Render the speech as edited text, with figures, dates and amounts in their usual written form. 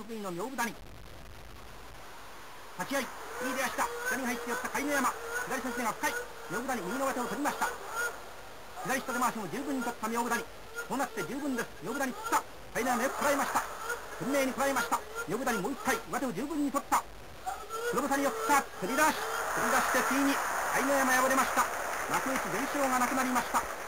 得意の妙武谷。立ち合い、いい出足だ。下に入って寄った海野山。左先手が深い。妙武谷、右の上手を取りました。左下手回しも十分に取った妙武谷。こうなって十分です。妙武谷釣った。海野山よくこらえました。懸命にこらえました。妙武谷もう一回、上手を十分に取った。黒豚に寄った。振り出してついに海野山敗れました。幕内全勝がなくなりました。